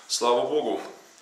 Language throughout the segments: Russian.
Слава Богу!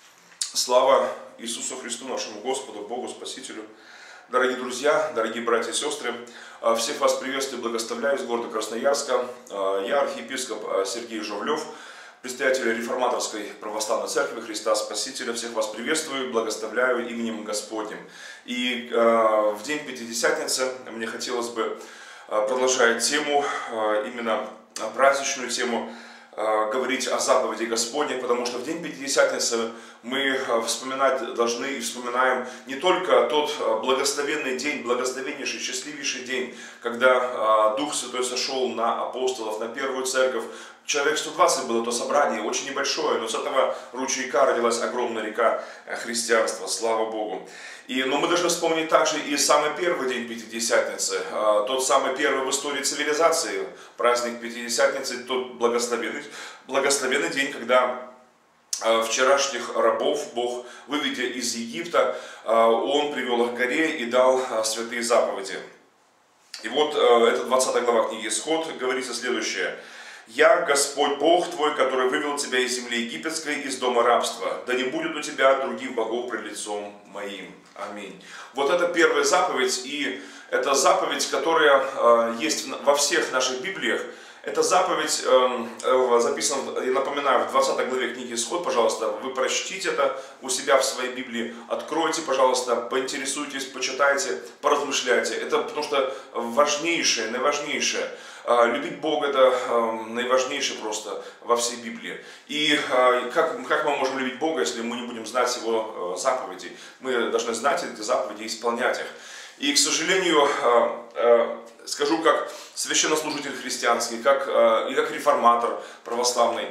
Слава Иисусу Христу, нашему Господу, Богу, Спасителю. Дорогие друзья, дорогие братья и сестры, всех вас приветствую и благословляю из города Красноярска. Я архиепископ Сергей Журавлев, предстоятель Реформаторской Православной Церкви Христа Спасителя. Всех вас приветствую, благословляю именем Господним. И в день Пятидесятницы мне хотелось бы, продолжая тему, именно праздничную тему, говорить о заповеди Господней, потому что в день Пятидесятницы мы вспоминать должны и вспоминаем не только тот благословенный день, благословеннейший, счастливейший день, когда Дух Святой сошел на апостолов, на первую церковь. Человек 120 было то собрание, очень небольшое, но с этого ручейка родилась огромная река христианства, слава Богу. Но мы должны вспомнить также и самый первый день Пятидесятницы, тот самый первый в истории цивилизации, праздник Пятидесятницы, тот благословенный день, когда вчерашних рабов Бог, выведя из Египта, Он привел их к горе и дал святые заповеди. И вот это 20 глава книги Исход, говорится следующее. «Я, Господь Бог твой, который вывел тебя из земли египетской, из дома рабства. Да не будет у тебя других богов пред лицом моим». Аминь. Вот это первая заповедь, и это заповедь, которая есть во всех наших Библиях. Эта заповедь записана, я напоминаю, в 20 главе книги Исход, пожалуйста, вы прочтите это у себя в своей Библии, откройте, пожалуйста, поинтересуйтесь, почитайте, поразмышляйте. Это потому что важнейшее, наиважнейшее. Любить Бога — это наиважнейшее просто во всей Библии. И как мы можем любить Бога, если мы не будем знать Его заповедей? Мы должны знать эти заповеди и исполнять их. И, к сожалению, скажу как священнослужитель христианский, и как реформатор православный,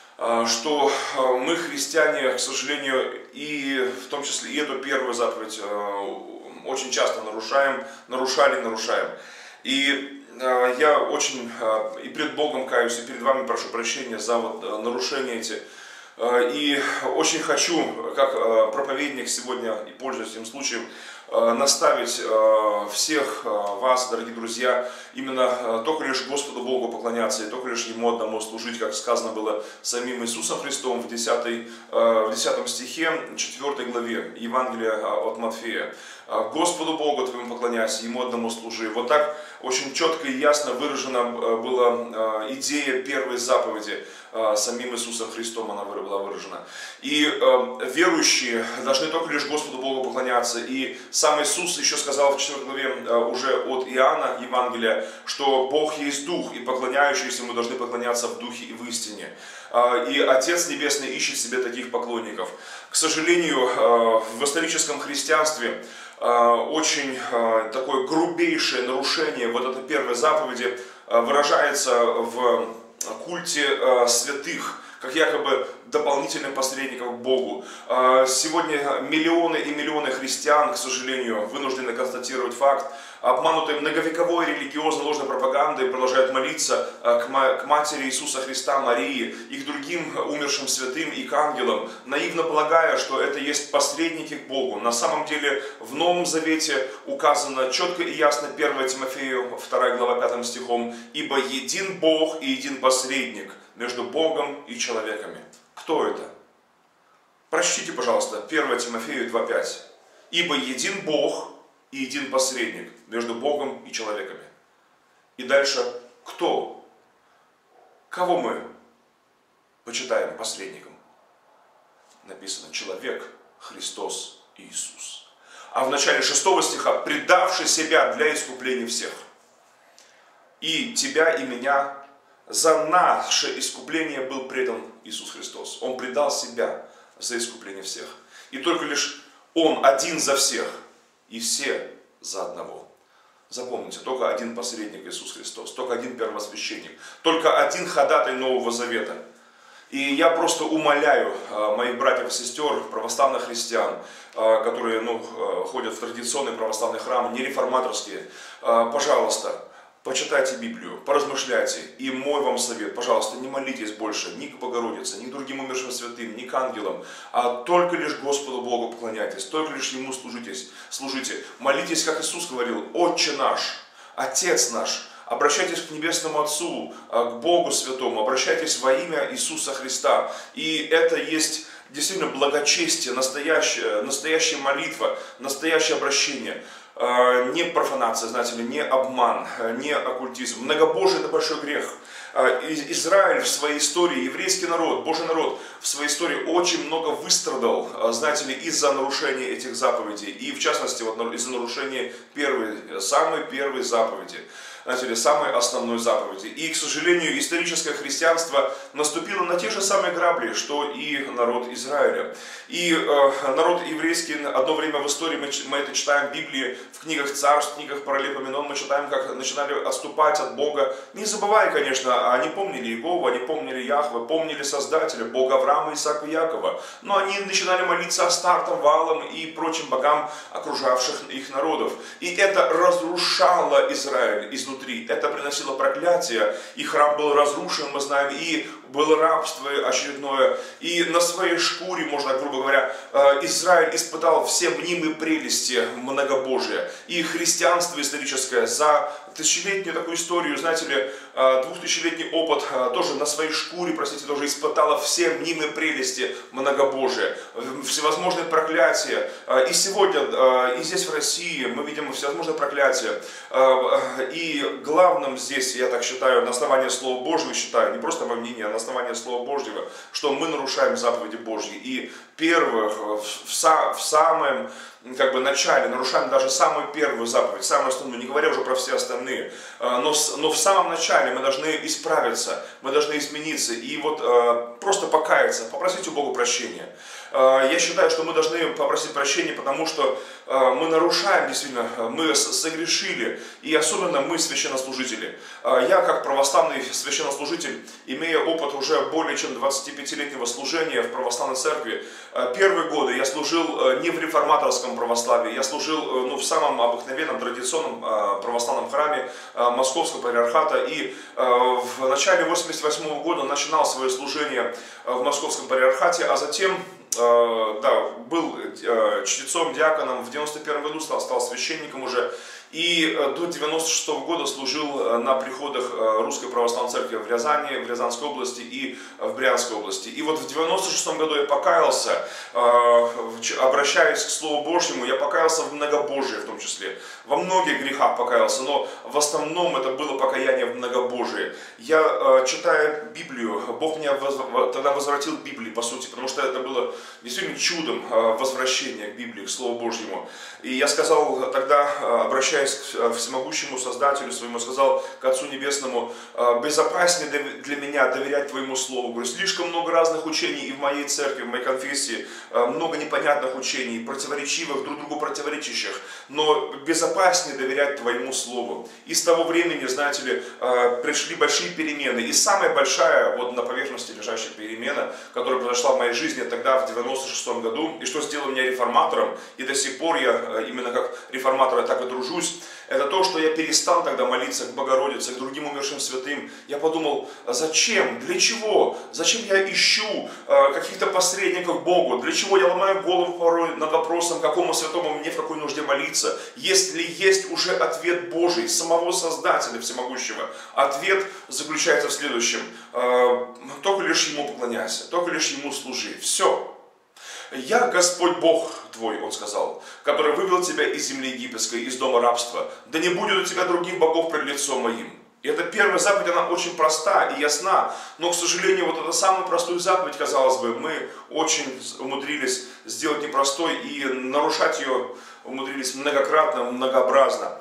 что мы, христиане, к сожалению, и в том числе и эту первую заповедь очень часто нарушаем. И я очень и перед Богом каюсь, и перед вами прошу прощения за нарушения эти. И очень хочу, как проповедник сегодня, и пользуясь этим случаем, наставить всех вас, дорогие друзья, именно только лишь Господу Богу поклоняться и только лишь Ему одному служить, как сказано было самим Иисусом Христом в 10 стихе 4 главе Евангелия от Матфея. Господу Богу твоему поклоняйся, Ему одному служи. Вот так очень четко и ясно выражена была идея первой заповеди самим Иисусом Христом, она была выражена. И верующие должны только лишь Господу Богу поклоняться. И сам Иисус еще сказал в 4 главе уже от Иоанна Евангелия, что Бог есть Дух, и поклоняющиеся Ему должны поклоняться в Духе и в истине. И Отец Небесный ищет себе таких поклонников. К сожалению, в историческом христианстве очень такое грубейшее нарушение вот этой первой заповеди выражается в культе святых, как якобы дополнительных посредников к Богу. Сегодня миллионы и миллионы христиан, к сожалению, вынуждены констатировать факт, обманутые многовековой религиозной ложной пропагандой, продолжают молиться к матери Иисуса Христа, Марии, и к другим умершим святым и к ангелам, наивно полагая, что это есть посредники к Богу. На самом деле в Новом Завете указано четко и ясно 1 Тимофею 2 глава 5 стихом: «Ибо един Бог и един посредник между Богом и человеками». Кто это? Прочтите, пожалуйста, 1 Тимофею 2:5. «Ибо един Бог и един посредник между Богом и человеками». И дальше, кто? Кого мы почитаем посредником? Написано: человек, Христос Иисус. А в начале 6 стиха: «предавший себя для искупления всех». И тебя, и меня за наше искупление был предан Иисус Христос. Он предал себя за искупление всех. И только лишь Он один за всех, и все за одного. Запомните, только один посредник Иисус Христос, только один первосвященник, только один ходатай Нового Завета. И я просто умоляю моих братьев и сестер, православных христиан, которые ходят в традиционный православный храм, не реформаторские, пожалуйста, почитайте Библию, поразмышляйте. И мой вам совет: пожалуйста, не молитесь больше ни к Богородице, ни к другим умершим святым, ни к ангелам, а только лишь Господу Богу поклоняйтесь, только лишь Ему служите. Молитесь, как Иисус говорил: «Отче наш, Отец наш, обращайтесь к Небесному Отцу, к Богу Святому, обращайтесь во имя Иисуса Христа. И это есть действительно благочестие, настоящая молитва, настоящее обращение. Не профанация, знаете ли, не обман, не оккультизм. Многобожие – это большой грех. Израиль в своей истории, еврейский народ, Божий народ в своей истории очень много выстрадал, знаете ли, из-за нарушения этих заповедей. И в частности, вот из-за нарушения самой первой заповеди. Знаете ли, самой основной заповеди. И, к сожалению, историческое христианство наступило на те же самые грабли, что и народ Израиля. И народ еврейский, одно время в истории, мы это читаем в Библии, в книгах Царств, в книгах Паралипоменон, мы читаем, как начинали отступать от Бога. Не забывая, конечно, они помнили Иегову, они помнили Яхве, помнили Создателя, Бога Авраама, Исаака и Якова. Но они начинали молиться Астартам, Ваалам и прочим богам, окружавших их народов. И это разрушало Израиль изнутри. Это приносило проклятие, и храм был разрушен, мы знаем, и было рабство очередное. И на своей шкуре, можно, грубо говоря, Израиль испытал все мнимые прелести многобожия. И христианство историческое за тысячелетнюю такую историю, знаете ли, 2000-летний опыт тоже на своей шкуре, простите, тоже испытала все мнимые прелести многобожия, всевозможные проклятия. И сегодня, и здесь в России мы видим всевозможные проклятия. И главным здесь, я так считаю, на основании Слова Божьего считаю, не просто мое мнение, а на основании Слова Божьего, что мы нарушаем заповеди Божьи. И первых, в самом начале нарушаем даже самую первую заповедь, самую основную, не говоря уже про все остальные. Но в самом начале мы должны исправиться, мы должны измениться и вот просто покаяться, попросить у Бога прощения. Я считаю, что мы должны попросить прощения, потому что мы нарушаем, действительно, мы согрешили, и особенно мы, священнослужители. Я, как православный священнослужитель, имея опыт уже более чем 25-летнего служения в православной церкви, первые годы я служил не в реформаторском православии, я служил в самом обыкновенном традиционном православном храме Московского патриархата, и в начале 1988 года начинал свое служение в Московском патриархате, а затем был чтецом, диаконом, в 91 году стал священником уже, и до 96 года служил на приходах Русской Православной Церкви в Рязани, в Рязанской области и в Брянской области. И вот в 96 году я покаялся, обращаясь к Слову Божьему, я покаялся в многобожии в том числе, во многих грехах покаялся, но в основном это было покаяние в многобожии. Я, читая Библию, Бог меня тогда возвратил к Библии, по сути, потому что это было действительно чудом возвращения к Библии, к Слову Божьему. И я сказал тогда, обращаясь к всемогущему Создателю своему, сказал к Отцу Небесному: безопаснее для меня доверять Твоему Слову. Говорю, слишком много разных учений и в моей церкви, в моей конфессии, много непонятных учений, противоречивых, друг другу противоречащих, но безопаснее доверять Твоему Слову. И с того времени, знаете ли, пришли большие перемены. И самая большая, вот на поверхности лежащая перемена, которая произошла в моей жизни тогда, в 96 году, и что сделало меня реформатором, и до сих пор я именно как реформатор так и дружусь, это то, что я перестал тогда молиться к Богородице, к другим умершим святым. Я подумал, зачем, для чего, зачем я ищу каких-то посредников Богу, для чего я ломаю голову порой над вопросом, какому святому мне в какой нужде молиться, если есть уже ответ Божий, самого Создателя Всемогущего. Ответ заключается в следующем: только лишь Ему поклоняйся, только лишь Ему служи. Все. «Я Господь Бог твой», Он сказал, «который вывел тебя из земли египетской, из дома рабства. Да не будет у тебя других богов пред лицом моим». И эта первая заповедь, она очень проста и ясна, но, к сожалению, вот эту самую простую заповедь, казалось бы, мы очень умудрились сделать непростой и нарушать ее умудрились многократно, многообразно.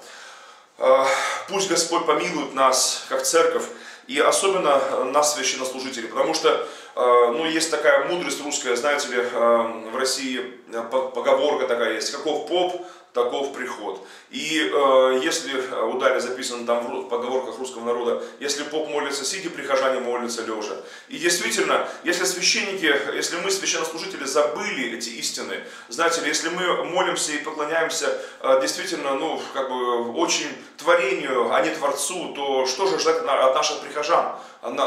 Пусть Господь помилует нас, как церковь, и особенно нас, священнослужителей, потому что есть такая мудрость русская, знаете ли, в России поговорка такая есть: каков поп, таков приход. И если у Дали записано там в поговорках русского народа: если поп молится сидя, прихожане молятся лежа. И действительно, если священники, если мы, священнослужители, забыли эти истины, знаете ли, если мы молимся и поклоняемся действительно, очень творению, а не Творцу, то что же ждать от наших прихожан?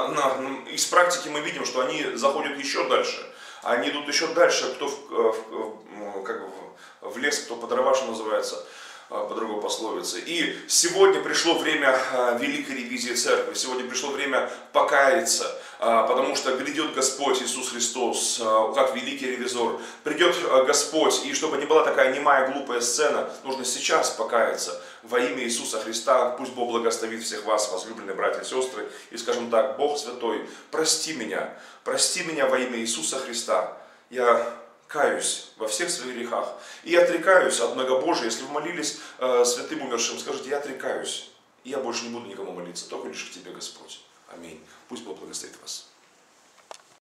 Из практики мы видим, что они заходят еще дальше. Они идут еще дальше, кто в лес, кто по дрова, что называется. по другой пословице. И сегодня пришло время великой ревизии церкви, сегодня пришло время покаяться, потому что грядет Господь Иисус Христос, как великий ревизор. Придет Господь, и чтобы не была такая немая глупая сцена, нужно сейчас покаяться во имя Иисуса Христа. Пусть Бог благословит всех вас, возлюбленные братья и сестры, и скажем так: Бог Святой, прости меня во имя Иисуса Христа. Я каюсь во всех своих грехах и отрекаюсь от многобожия. Если вы молились святым умершим, скажите: я отрекаюсь, и я больше не буду никому молиться, только лишь к Тебе, Господь. Аминь. Пусть Бог благословит вас.